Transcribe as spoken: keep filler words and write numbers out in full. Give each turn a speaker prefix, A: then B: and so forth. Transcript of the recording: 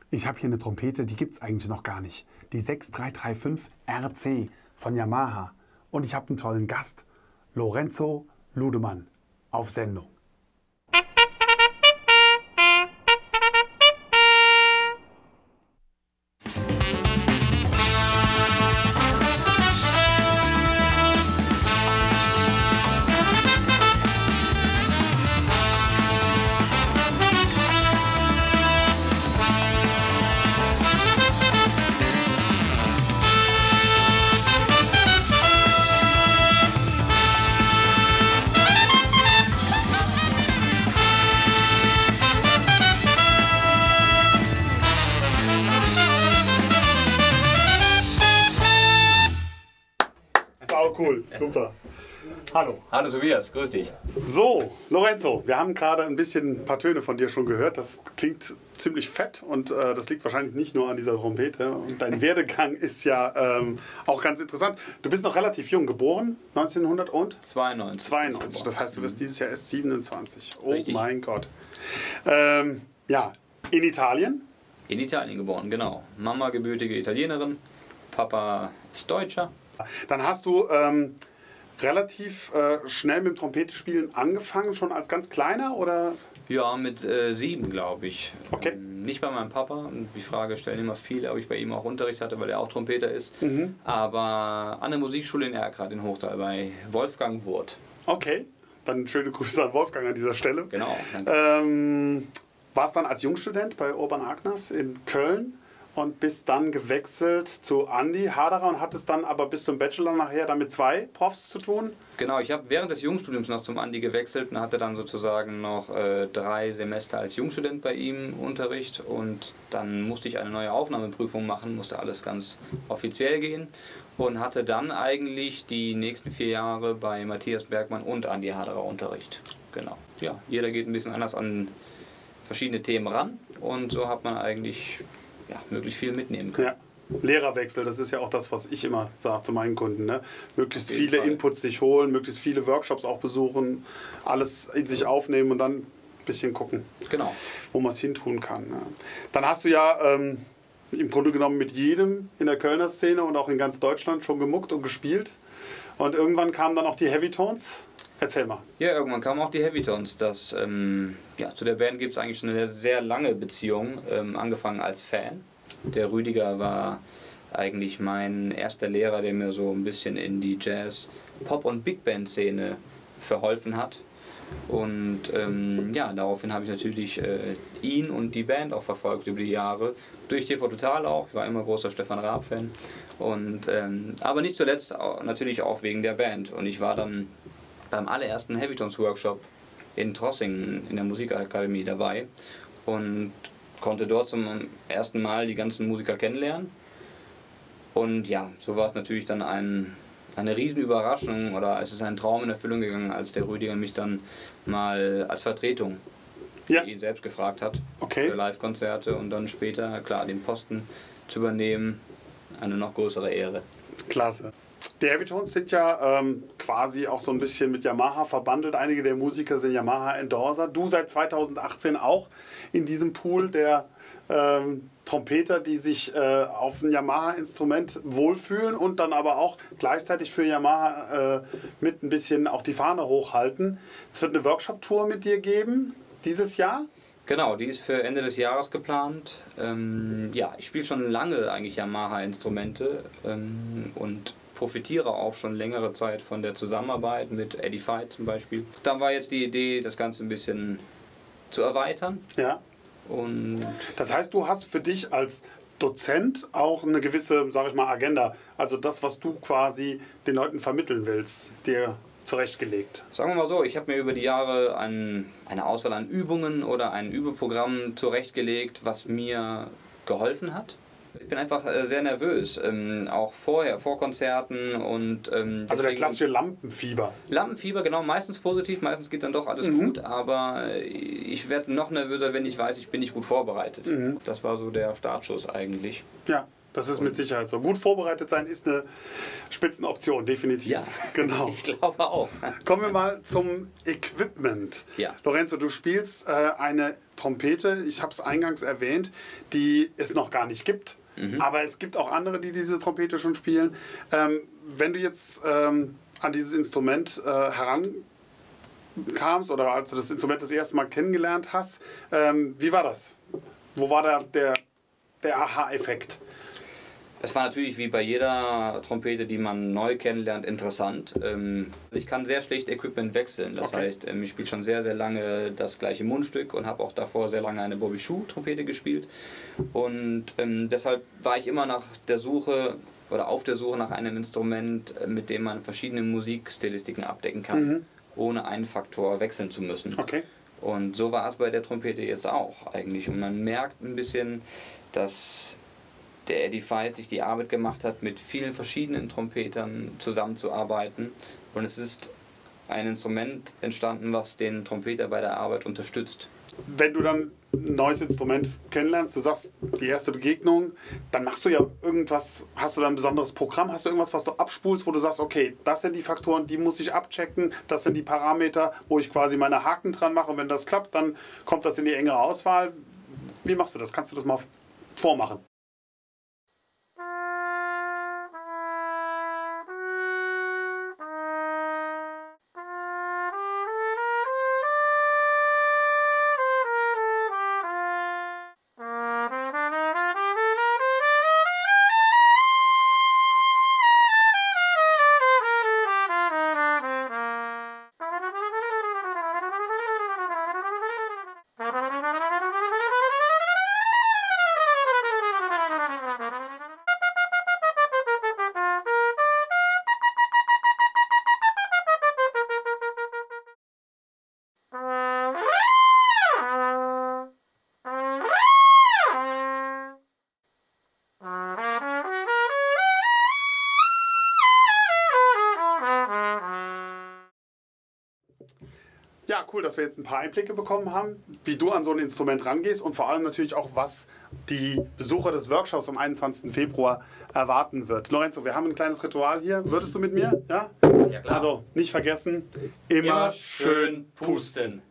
A: Ich habe hier eine Trompete, die gibt es eigentlich noch gar nicht. Die sechs drei drei fünf R C von Yamaha. Und ich habe einen tollen Gast, Lorenzo Ludemann, auf Sendung. Cool, super. Hallo.
B: Hallo Tobias, grüß dich.
A: So, Lorenzo, wir haben gerade ein bisschen ein paar Töne von dir schon gehört. Das klingt ziemlich fett und äh, das liegt wahrscheinlich nicht nur an dieser Trompete. Und dein Werdegang ist ja ähm, auch ganz interessant. Du bist noch relativ jung geboren, neunzehnhundertzweiundneunzig. zweiundneunzig, das heißt, du wirst dieses Jahr erst siebenundzwanzig. Oh Richtig. Mein Gott. Ähm, ja, in Italien?
B: In Italien geboren, genau. Mama gebürtige Italienerin, Papa ist Deutscher.
A: Dann hast du ähm, relativ äh, schnell mit dem Trompetespielen angefangen, schon als ganz kleiner, oder?
B: Ja, mit äh, sieben, glaube ich.
A: Okay.
B: Ähm, nicht bei meinem Papa. Die Frage stellen immer viele, ob ich bei ihm auch Unterricht hatte, weil er auch Trompeter ist.
A: Mhm.
B: Aber an der Musikschule in Erkrath in Hochtal bei Wolfgang Wurth.
A: Okay, dann schöne Grüße an Wolfgang an dieser Stelle.
B: Genau.
A: Ähm, warst dann als Jungstudent bei Urban Agners in Köln und bist dann gewechselt zu Andi Haderer und hattest dann aber bis zum Bachelor nachher dann mit zwei Profs zu tun?
B: Genau, ich habe während des Jungstudiums noch zum Andi gewechselt und hatte dann sozusagen noch äh, drei Semester als Jungstudent bei ihm Unterricht und dann musste ich eine neue Aufnahmeprüfung machen, musste alles ganz offiziell gehen und hatte dann eigentlich die nächsten vier Jahre bei Matthias Bergmann und Andi Haderer Unterricht. Genau, ja, jeder geht ein bisschen anders an verschiedene Themen ran und so hat man eigentlich ja, möglichst viel mitnehmen können.
A: Ja. Lehrerwechsel, das ist ja auch das, was ich immer sage zu meinen Kunden. Ne? Möglichst viele
B: Fall.
A: Inputs sich holen, möglichst viele Workshops auch besuchen, alles in sich aufnehmen und dann ein bisschen gucken,
B: genau.
A: wo man es hintun kann. Ne? Dann hast du ja ähm, im Grunde genommen mit jedem in der Kölner Szene und auch in ganz Deutschland schon gemuckt und gespielt. Und irgendwann kamen dann auch die Heavy Tones. Erzähl mal.
B: Ja, irgendwann kamen auch die Heavy Tones. Das, ähm, ja, zu der Band gibt es eigentlich schon eine sehr lange Beziehung, ähm, angefangen als Fan. Der Rüdiger war eigentlich mein erster Lehrer, der mir so ein bisschen in die Jazz-, Pop- und Big Band-Szene verholfen hat. Und ähm, ja, daraufhin habe ich natürlich äh, ihn und die Band auch verfolgt über die Jahre. Durch T V Total auch, ich war immer großer Stefan Raab-Fan. Und, ähm, aber nicht zuletzt auch, natürlich auch wegen der Band. Und ich war dann beim allerersten Heavy Tones Workshop in Trossingen in der Musikakademie dabei und konnte dort zum ersten Mal die ganzen Musiker kennenlernen. Und ja, so war es natürlich dann ein, eine Riesenüberraschung oder es ist ein Traum in Erfüllung gegangen, als der Rüdiger mich dann mal als Vertretung
A: ja.
B: ihn selbst gefragt hat
A: okay.
B: für Live-Konzerte und dann später, klar, den Posten zu übernehmen, eine noch größere Ehre.
A: Klasse. Die Heavy Tones sind ja ähm, quasi auch so ein bisschen mit Yamaha verbandelt. Einige der Musiker sind Yamaha-Endorser. Du seit zweitausendachtzehn auch in diesem Pool der ähm, Trompeter, die sich äh, auf ein Yamaha-Instrument wohlfühlen und dann aber auch gleichzeitig für Yamaha äh, mit ein bisschen auch die Fahne hochhalten. Es wird eine Workshop-Tour mit dir geben dieses Jahr.
B: Genau, die ist für Ende des Jahres geplant. Ähm, ja, ich spiele schon lange eigentlich Yamaha-Instrumente ähm, und profitiere auch schon längere Zeit von der Zusammenarbeit mit Eddie Veit zum Beispiel. Dann war jetzt die Idee, das Ganze ein bisschen zu erweitern.
A: Ja.
B: Und
A: das heißt, du hast für dich als Dozent auch eine gewisse, sag ich mal, Agenda. Also das, was du quasi den Leuten vermitteln willst, dir zurechtgelegt.
B: Sagen wir mal so, ich habe mir über die Jahre ein, eine Auswahl an Übungen oder ein Übeprogramm zurechtgelegt, was mir geholfen hat. Ich bin einfach äh, sehr nervös, ähm, auch vorher, vor Konzerten und ähm,
A: also der klassische Lampenfieber.
B: Lampenfieber, genau, meistens positiv, meistens geht dann doch alles
A: mhm.
B: gut, aber ich werde noch nervöser, wenn ich weiß, ich bin nicht gut vorbereitet. Mhm. Das war so der Startschuss eigentlich.
A: Ja. Das ist mit Sicherheit so. Gut vorbereitet sein ist eine Spitzenoption, definitiv.
B: Ja,
A: genau.
B: Ich glaube auch.
A: Kommen wir mal zum Equipment.
B: Ja.
A: Lorenzo, du spielst äh, eine Trompete, ich habe es eingangs erwähnt, die es noch gar nicht gibt. Mhm. Aber es gibt auch andere, die diese Trompete schon spielen. Ähm, wenn du jetzt ähm, an dieses Instrument äh, herankamst oder als du das Instrument das erste Mal kennengelernt hast, ähm, wie war das? Wo war da der, der Aha-Effekt?
B: Es war natürlich wie bei jeder Trompete, die man neu kennenlernt, interessant. Ich kann sehr schlecht Equipment wechseln. Das okay. heißt, ich spiele schon sehr, sehr lange das gleiche Mundstück und habe auch davor sehr lange eine Bobby Schuh-Trompete gespielt. Und ähm, deshalb war ich immer nach der Suche oder auf der Suche nach einem Instrument, mit dem man verschiedene Musikstilistiken abdecken kann, mhm. ohne einen Faktor wechseln zu müssen.
A: Okay.
B: Und so war es bei der Trompete jetzt auch eigentlich. Und man merkt ein bisschen, dass der Eddie Veit sich die Arbeit gemacht hat, mit vielen verschiedenen Trompetern zusammenzuarbeiten. Und es ist ein Instrument entstanden, was den Trompeter bei der Arbeit unterstützt.
A: Wenn du dann ein neues Instrument kennenlernst, du sagst, die erste Begegnung, dann machst du ja irgendwas, hast du dann ein besonderes Programm, hast du irgendwas, was du abspulst, wo du sagst, okay, das sind die Faktoren, die muss ich abchecken, das sind die Parameter, wo ich quasi meine Haken dran mache und wenn das klappt, dann kommt das in die engere Auswahl. Wie machst du das? Kannst du das mal vormachen? Ja, cool, dass wir jetzt ein paar Einblicke bekommen haben, wie du an so ein Instrument rangehst und vor allem natürlich auch, was die Besucher des Workshops am einundzwanzigsten Februar erwarten wird. Lorenzo, wir haben ein kleines Ritual hier. Würdest du mit mir? Ja?
B: Ja, klar.
A: Also nicht vergessen, immer,
B: immer schön pusten.